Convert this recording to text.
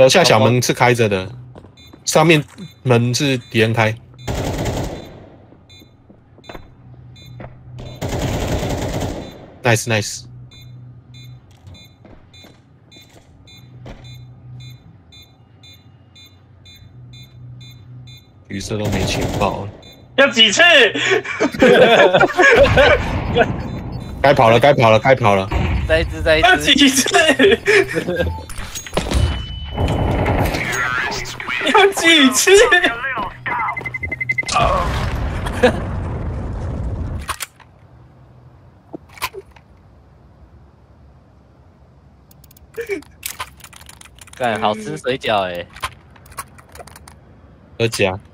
楼下小门是开着的，上面门是敌人开。nice。橘色都没情报了。 要几次？ 该跑了。 再一只。 要几次？要几次？ 干，好吃水饺哎！ 2家。